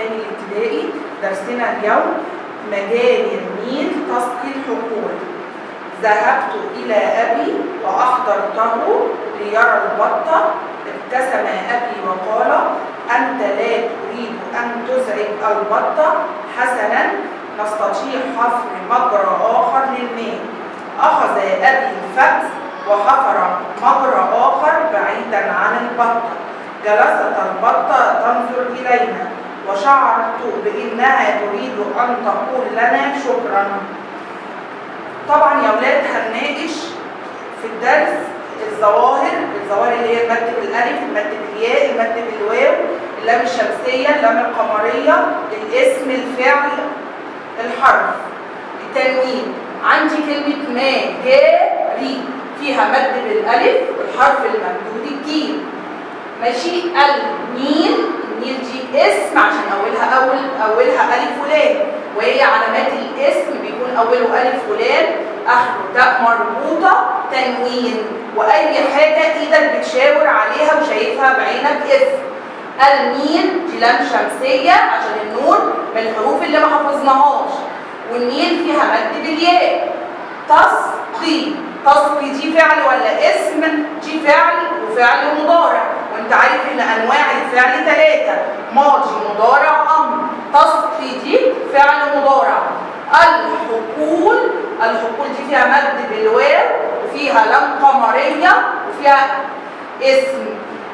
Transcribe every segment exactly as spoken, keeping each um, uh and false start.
الثاني الابتدائي. درسنا اليوم مجاري النيل تسقي الحقول. ذهبت إلى أبي وأحضرته ليرى البطة. ابتسم أبي وقال: أنت لا تريد أن تزعج البطة؟ حسنا، نستطيع حفر مجرى آخر للماء. أخذ أبي الفأس وحفر مجرى آخر بعيدا عن البطة. جلست البطة تنظر إلينا وشعرت بأنها تريد أن تقول لنا شكرا. طبعا يا ولاد هنناقش في الدرس الظواهر، الظواهر اللي هي المد بالالف، المد بالياء، المد بالواو، اللام الشمسيه، اللام القمريه، الاسم، الفعل، الحرف، التنوين. عندي كلمه مجاري فيها مد بالالف والحرف الممدود الجيم. ماشي. النيل، النيل دي اسم عشان اولها اول اولها الف ولام، وهي علامات الاسم بيكون اوله الف ولام، اخره تاء مربوطه، تنوين، واي حاجه ايدك بتشاور عليها وشايفها بعينك اسم. النيل دي لام شمسيه عشان النون من الحروف اللي ما حفظناهاش، والنيل فيها مد بالياء. تسقي، تسقي دي فعل ولا اسم؟ دي فعل وفعل مضارع، وانت عارف ان انواع الفعل ثلاثه: ماضي، مضارع، امر. تسقي دي فعل مضارع. الحقول، الحقول دي فيها مد بالواو وفيها لام قمريه وفيها اسم.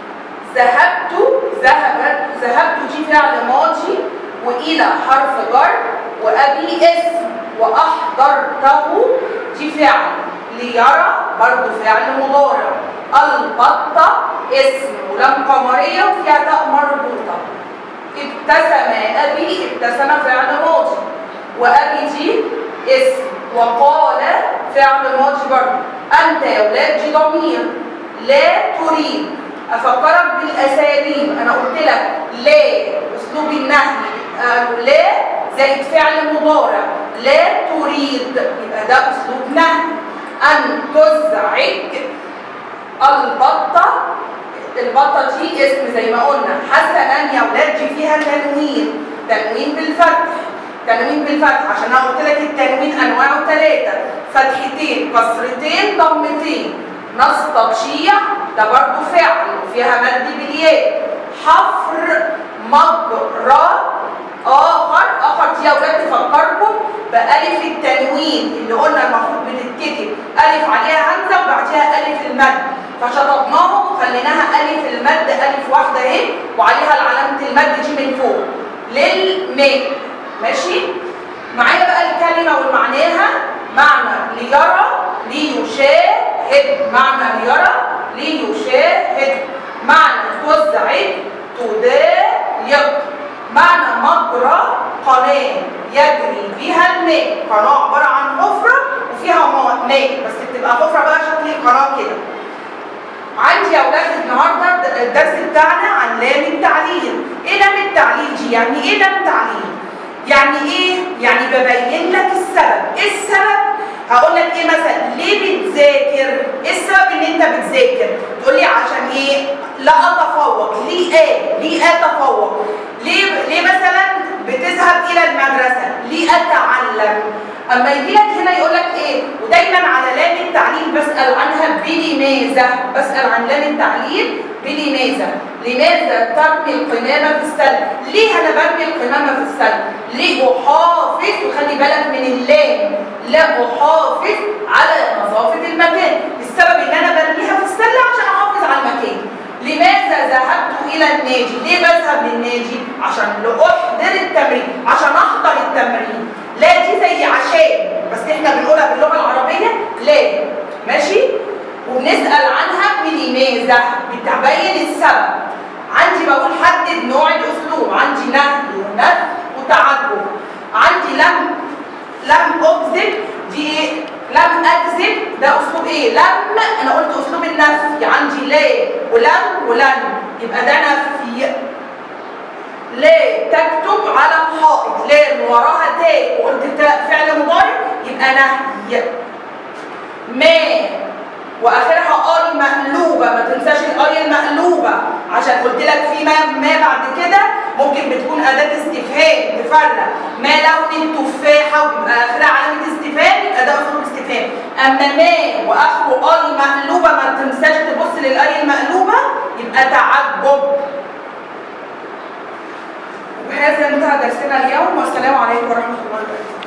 ذهبت، ذهبت، ذهبت دي فعل ماضي والى حرف جر وابي اسم. واحضرته دي فعل. ليرى برضو فعل مضارع. البطه اسم ولام قمريه وفيها تاء مربوطه. ابتسم ابي، ابتسم فعل ماضي وابي دي اسم. وقال فعل ماضي برضه. انت يا ولاد دي ضمير. لا تريد، افكرك بالاساليب. انا قلت لك لا اسلوب النهي آه لا زائد فعل مضارع. لا تريد يبقى ده اسلوب نهي. ان تزعج البطه، البطه دي اسم زي ما قلنا. حسنا يا ولاد دي فيها تنوين، تنوين بالفتح، تنوين بالفتح عشان انا قلت لك التنوين انواعه ثلاثه: فتحتين، كسرتين، ضمتين. نستطيع ده برضه فعل وفيها مد بالياء. حفر مجرى اخر، اخر دي يا ولاد تفكركم بالف التنوين اللي قلنا المفروض بتتكتب الف عليها همزه وبعديها الف المد، فشطبناهم وخليناها الف المد الف واحده اهي وعليها علامه المد دي من فوق. للماء. ماشي. معايا بقى الكلمه ومعناها. معنى ليرى، ليشاهد. معنى ليرى ليشاهد. معنى تزعج، تضايق. معنى مجرى قناه يجري بها الماء. قناه عباره عن حفره وفيها ماء، بس بتبقى حفره بقى شكل القناه كده. عندي يا اولاد النهارده الدرس بتاعنا عن لام التعليل. ايه لام التعليل دي؟ يعني ايه لام تعليل؟ يعني ايه؟ يعني ببين لك السبب. ايه السبب؟ هقول لك ايه مثلا؟ ليه بتذاكر؟ ايه السبب ان انت بتذاكر؟ تقول لي عشان ايه؟ لا اتفوق. ليه ايه؟ ليه اتفوق؟ ليه ليه مثلا بتذهب الى المدرسه؟ ليه اتعلم؟ اما يجي لك هنا يقول لك ايه؟ ودايما على لام التعليل بسال عنها بلماذا؟ بسال عن لام التعليل بلماذا؟ لماذا ترمي القمامه في السله؟ ليه انا برمي القمامه في السله؟ ليه احافظ؟ وخلي بالك من اللام، لا احافظ على نظافه المكان. السبب ان انا برميها في السله عشان احافظ على المكان. لماذا ذهبت الى النادي؟ ليه بذهب للنادي؟ عشان لاحضر التمرين، عشان احضر التمرين. لا دي زي عشان، بس احنا بنقولها باللغه العربيه لا. ماشي. وبنسال عنها بلماذا، بتبين السبب. عندي بقول حدد نوع الاسلوب. عندي نهي ونفي وتعجب. عندي لم لم اكذب، دي ايه؟ لم اكذب ده اسلوب ايه؟ لم انا قلت اسلوب النفي. عندي لا ولم ولن يبقى ده نفي. لا تكتب على الحائط، لا وراها تاء وقلت تاء فعل مضارع يبقى نهي. ما واخرها اي مقلوبه، ما تنساش الاي المقلوبه عشان قلت لك في ما, ما بعد كده ممكن بتكون اداه استفهام تفرق ما لون التفاحه ويبقى اخرها علامه استفهام، يبقى ده اسلوب استفهام. اما ما واخره اي مقلوبه ما تنساش تبص للاي المقلوبه يبقى تعجب. وبهذا انتهى درسنا اليوم، والسلام عليكم ورحمه الله وبركاته.